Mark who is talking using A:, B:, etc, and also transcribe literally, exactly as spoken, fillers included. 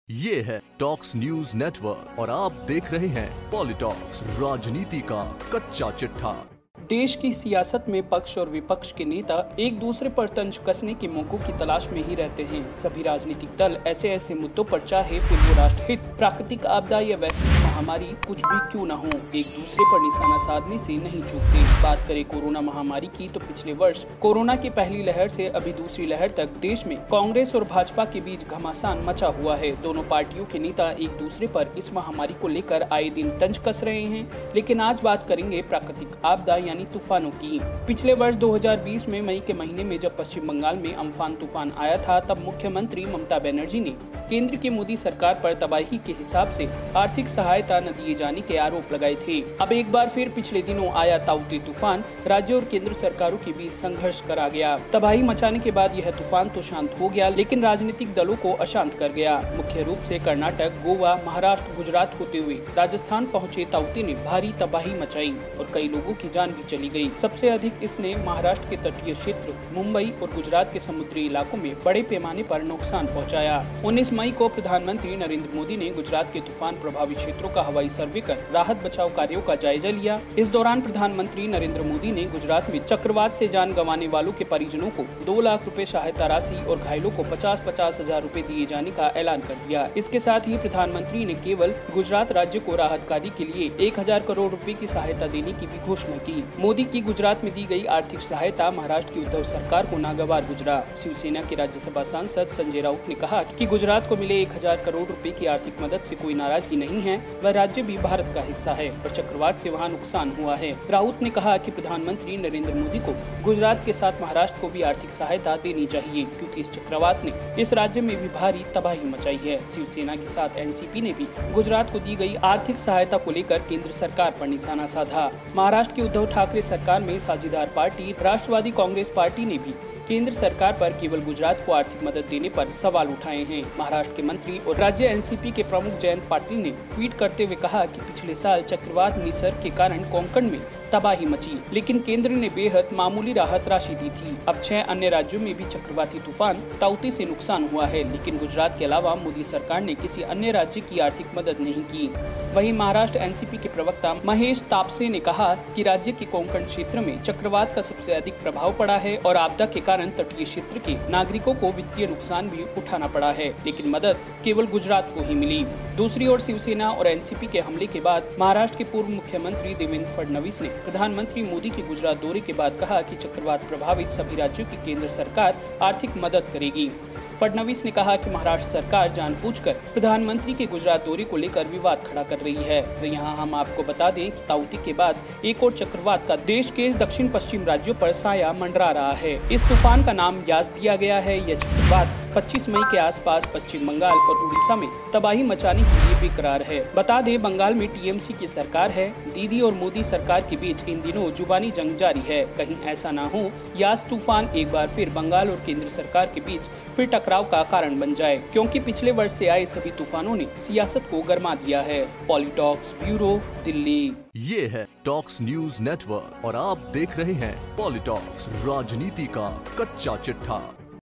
A: ये है talks news network और आप देख रहे हैं पॉलिटॉक्स, राजनीति का कच्चा चिट्ठा।
B: देश की सियासत में पक्ष और विपक्ष के नेता एक दूसरे पर तंज कसने के मौकों की तलाश में ही रहते हैं। सभी राजनीतिक दल ऐसे ऐसे मुद्दों पर, चाहे फिर वो राष्ट्रहित, प्राकृतिक आपदा या वैश्विक महामारी कुछ भी क्यों न हो, एक दूसरे पर निशाना साधने से नहीं चूकते। बात करें कोरोना महामारी की तो पिछले वर्ष कोरोना की पहली लहर से अभी दूसरी लहर तक देश में कांग्रेस और भाजपा के बीच घमासान मचा हुआ है। दोनों पार्टियों के नेता एक दूसरे पर इस महामारी को लेकर आए दिन तंज कस रहे हैं। लेकिन आज बात करेंगे प्राकृतिक आपदा यानी तूफानों की। पिछले वर्ष दो हज़ार बीस में मई के महीने में जब पश्चिम बंगाल में अम्फान तूफान आया था, तब मुख्यमंत्री ममता बनर्जी ने केंद्र की मोदी सरकार पर तबाही के हिसाब से आर्थिक सहायता न दिए जाने के आरोप लगाए थे। अब एक बार फिर पिछले दिनों आया ताऊते तूफान राज्य और केंद्र सरकारों के बीच संघर्ष करा गया। तबाही मचाने के बाद यह तूफान तो शांत हो गया, लेकिन राजनीतिक दलों को अशांत कर गया। मुख्य रूप से कर्नाटक, गोवा, महाराष्ट्र, गुजरात होते हुए राजस्थान पहुंचे ताऊते ने भारी तबाही मचाई और कई लोगों की जान भी चली गई। सबसे अधिक इसने महाराष्ट्र के तटीय क्षेत्र, मुंबई और गुजरात के समुद्री इलाकों में बड़े पैमाने पर नुकसान पहुंचाया। उन्नीस मई को प्रधानमंत्री नरेंद्र मोदी ने गुजरात के तूफान प्रभावित क्षेत्रों का हवाई सर्वे कर राहत बचाव कार्यों का जायजा लिया। इस दौरान प्रधानमंत्री नरेंद्र मोदी ने गुजरात में चक्रवात से जान गंवाने वालों के परिजनों को दो लाख रुपए सहायता राशि और घायलों को पचास पचास हजार रूपए दिए जाने का ऐलान कर दिया। इसके साथ ही प्रधानमंत्री ने केवल गुजरात राज्य को राहत कार्य के लिए एक हजार करोड़ रूपए की सहायता देने की भी घोषणा की। मोदी की गुजरात में दी गई आर्थिक सहायता महाराष्ट्र की उद्धव सरकार को नागवार गुजरा। शिवसेना के राज्यसभा सांसद संजय राउत ने कहा कि गुजरात को मिले एक हजार करोड़ रुपए की आर्थिक मदद से कोई नाराजगी नहीं है, वह राज्य भी भारत का हिस्सा है और चक्रवात से वहां नुकसान हुआ है। राउत ने कहा कि प्रधानमंत्री नरेंद्र मोदी को गुजरात के साथ महाराष्ट्र को भी आर्थिक सहायता देनी चाहिए, क्योंकि इस चक्रवात ने इस राज्य में भी भारी तबाही मचाई है। शिवसेना के साथ एनसीपी ने भी गुजरात को दी गई आर्थिक सहायता को लेकर केंद्र सरकार पर निशाना साधा। महाराष्ट्र की उद्धव ठाकरे सरकार में साझेदार पार्टी राष्ट्रवादी कांग्रेस पार्टी ने भी केंद्र सरकार पर केवल गुजरात को आर्थिक मदद देने पर सवाल उठाए हैं। महाराष्ट्र के मंत्री और राज्य एनसीपी के प्रमुख जयंत पाटिल ने ट्वीट करते हुए कहा कि पिछले साल चक्रवात निसर्ग के कारण कोंकण में तबाही मची, लेकिन केंद्र ने बेहद मामूली राहत राशि दी थी। अब छह अन्य राज्यों में भी चक्रवाती तूफान ताऊते से नुकसान हुआ है, लेकिन गुजरात के अलावा मोदी सरकार ने किसी अन्य राज्य की आर्थिक मदद नहीं की। वहीं महाराष्ट्र एनसीपी के प्रवक्ता महेश तापसे ने कहा कि राज्य के कोंकण क्षेत्र में चक्रवात का सबसे अधिक प्रभाव पड़ा है और आपदा के कारण तटीय क्षेत्र के नागरिकों को वित्तीय नुकसान भी उठाना पड़ा है, लेकिन मदद केवल गुजरात को ही मिली। दूसरी ओर शिवसेना और एनसीपी के हमले के बाद महाराष्ट्र के पूर्व मुख्यमंत्री देवेंद्र फडणवीस ने प्रधानमंत्री मोदी के गुजरात दौरे के बाद कहा कि चक्रवात प्रभावित सभी राज्यों की केंद्र सरकार आर्थिक मदद करेगी। फडणवीस ने कहा कि महाराष्ट्र सरकार जानबूझकर प्रधानमंत्री के गुजरात दौरे को लेकर विवाद खड़ा कर रही है। तो यहाँ हम आपको बता दें कि ताऊते के बाद एक और चक्रवात का देश के दक्षिण पश्चिम राज्यों पर साया मंडरा रहा है। इस तूफान का नाम यास दिया गया है। यह चक्रवात पच्चीस मई के आसपास पश्चिम बंगाल और उड़ीसा में तबाही मचाने के लिए बेकरार है। बता दें, बंगाल में टीएमसी की सरकार है। दीदी और मोदी सरकार के बीच इन दिनों जुबानी जंग जारी है। कहीं ऐसा ना हो यास तूफान एक बार फिर बंगाल और केंद्र सरकार के बीच फिर टकराव का कारण बन जाए, क्योंकि पिछले वर्ष से आए सभी तूफानों ने सियासत को गरमा दिया है। पॉलिटॉक्स ब्यूरो, दिल्ली।
A: ये है टॉक्स न्यूज नेटवर्क और आप देख रहे हैं पॉलिटॉक्स, राजनीति का कच्चा चिट्ठा।